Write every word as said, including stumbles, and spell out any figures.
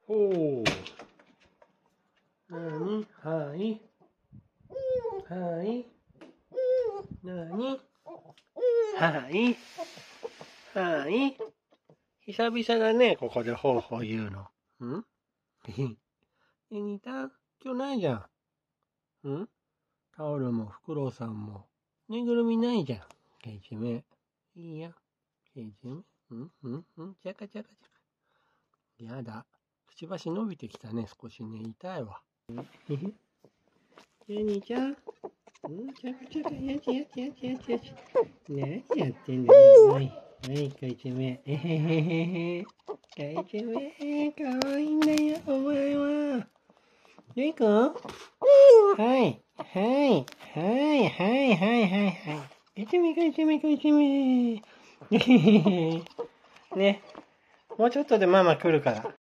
ほう。なにはい。はい。なにはい。はい。久々だね、ここでほうほう言うの。んえ、にたん今日ないじゃん。んタオルもフクロウさんも。ぬいぐるみないじゃん。ケイチメ。いいや。ケイチメ。んんんちゃかちゃかちゃか。やだ。くちばし伸びてきたね、少しね。痛いわ。えへ。にちゃん。んちゃかちゃか。やちやちやちやちやち。何やってんだよ。はい。はい、ケイチメ。えへへへへ。ケイチメ。かわいいんだよ、お前は。ゆいくんはい。はい。はい。はい。はい。はい。はい。いちめかいちめかいちめ。ね。もうちょっとでママ来るから。